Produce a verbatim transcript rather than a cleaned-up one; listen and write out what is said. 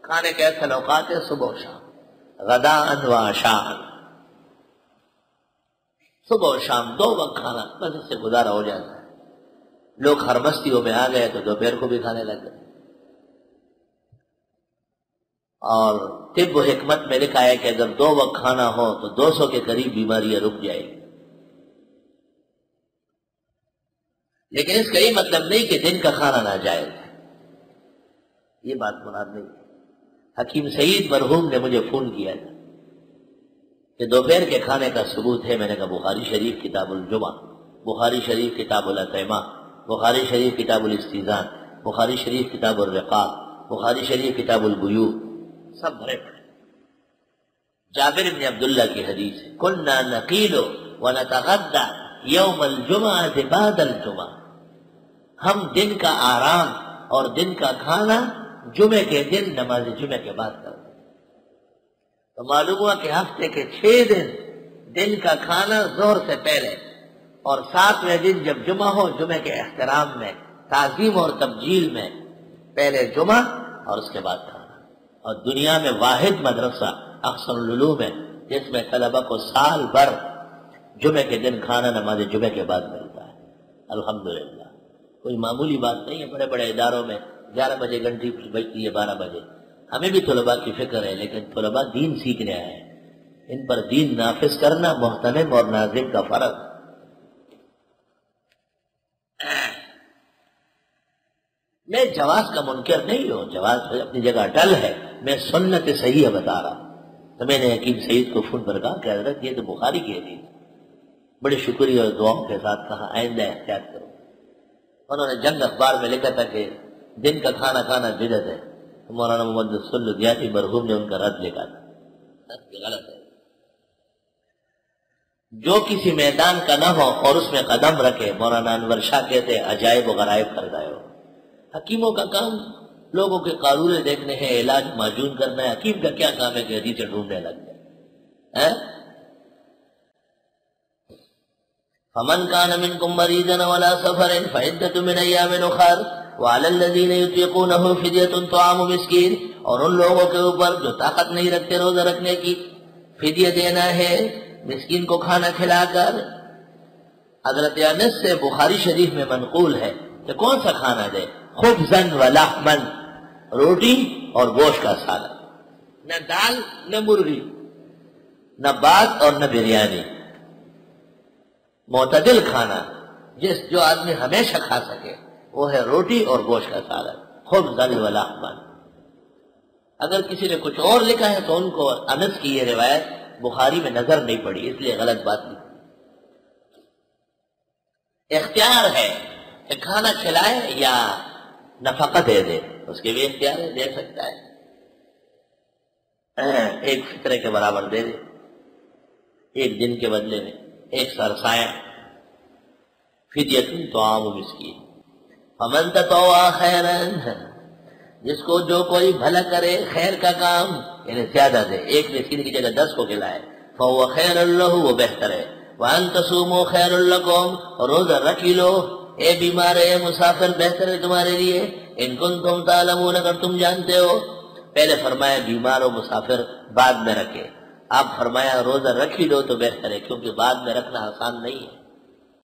کھانے کے اصل اوقات ہے صبح و شام، غداءً و عشاءً، صبح و شام دو وقت کھانا، بس اس سے گزارا ہو جاتا ہے۔ لوگ ہر مستیوں میں آ گئے تو دوپہر کو بھی کھانے لگ گئے۔ اور طب و حکمت میں لکھا ہے کہ اگر دو وقت کھانا ہو تو دو سو کے قریب بیماریاں رک جائے گی، لیکن اس کا یہ مطلب نہیں کہ دن کا کھانا ناجائز ہے، یہ بات مراد نہیں۔ حکیم سعید مرحوم نے مجھے فون کیا تھا کہ دوپہر کے کھانے کا ثبوت ہے۔ میں نے کہا بخاری شریف کتاب الجمعہ، بخاری شریف کتاب الاطعمہ، بخاری شریف کتاب الاستیزان، بخاری شریف کتاب الرقاق، بخاری شریف کتاب البیوع، سب بھرے پڑے۔ جابر بن عبداللہ کی حدیث ہے، کنا نقیل ونتغدى یوم الجمعہ بعد الجمعہ، ہم دن کا آرام اور دن کا کھانا جمعے کے دن نماز جمعے کے بعد کرتے ہیں۔ تو معلوم ہوا کہ ہفتے کے چھ دن دن کا کھانا ظہر سے پہلے، اور ساتویں دن جب جمعہ ہو جمعے کے احترام میں، تعظیم اور تبجیل میں، پہلے جمعہ اور اس کے بعد کھانا۔ اور دنیا میں واحد مدرسہ احسن العلوم ہے جس میں طلبہ کو سال بھر جمعے کے دن کھانا نماز جمعے کے بعد ملتا ہے، الحمدللہ۔ کوئی معمولی بات نہیں ہے۔ بڑے بڑے اداروں میں گیارہ بجے گھنٹی بجتی ہے، بارہ بجے۔ ہمیں بھی طلباء کی فکر ہے، لیکن طلباء دین سیکھنے آئے ہیں، ان پر دین نافذ کرنا محتمم اور ناظم کا فرق۔ میں جواز کا منکر نہیں ہوں، جواز اپنی جگہ ڈل ہے، میں سنت صحیح بتا رہا۔ تو میں نے حکیم سعید کو فون پر کہا کہ حضرت یہ تو بخاری کی حدیث، بڑے شکریہ اور دعاؤں کے ساتھ کہا آئندہ احتیاط کرو۔ انہوں نے جنگ اخبار میں لکھا تھا کہ دن کا کھانا کھانا بدعت ہے، تو مولانا محمد رسول دیاتی مرحوم نے ان کا رد لکھا تھا، غلط ہے۔ جو کسی میدان کا نہ ہو اور اس میں قدم رکھے، مولانا انور شاہ کہتے عجائب و غرائب کر گئے ہو۔ حکیموں کا کام لوگوں کے قارورے دیکھنے ہیں، علاج معجون کرنا ہے۔ حکیم کا کیا کام ہے کہ حدیثیں ڈھونڈنے لگ جائے؟ فمن كان منكم مريضا ولا سفر فعدة من ايام اخر وعلى الذين يطيقونه فدية طعام مسكين، اور ان لوگوں کے اوپر جو طاقت نہیں رکھتے روزہ رکھنے کی، فدیہ دینا ہے مسکین کو کھانا کھلا کر۔ حضرت انس سے بخاری شریف میں منقول ہے کہ کون سا کھانا دے؟ خبزا ولحما، روٹی اور گوشت کا سالن، نہ دال نہ مرغی نہ بات اور نہ بریانی، معتدل کھانا جس جو آدمی ہمیشہ کھا سکے وہ ہے روٹی اور گوشت کا سالن، خبزا ولحما۔ اگر کسی نے کچھ اور لکھا ہے تو ان کو انس کی یہ روایت بخاری میں نظر نہیں پڑی، اس لیے غلط بات نہیں۔ اختیار ہے کہ کھانا کھلائے یا نفقہ دے دے، اس کے بھی اختیار ہے، دے سکتا ہے، ایک فطرے کے برابر دے دے، ایک دن کے بدلے میں ایک سرسایہ، فدیۃ طعام مسکین۔ فمن تطوع خیرا، جس کو جو کوئی بھلا کرے خیر کا کام، یعنی زیادہ دے، ایک مسکین کی جگہ دس کو کھلائے، فهو خیر له، وہ بہتر ہے۔ وان تصوموا خیر لکم، اور روزہ رکھ لو اے بیمار اے مسافر، بہتر ہے تمہارے لیے، ان کنتم تعلمون، اگر تم جانتے ہو۔ پہلے فرمایا بیمار و مسافر بعد میں رکھے، آپ فرمایا روزہ رکھ ہی لو تو بہتر ہے، کیونکہ بعد میں رکھنا آسان نہیں ہے۔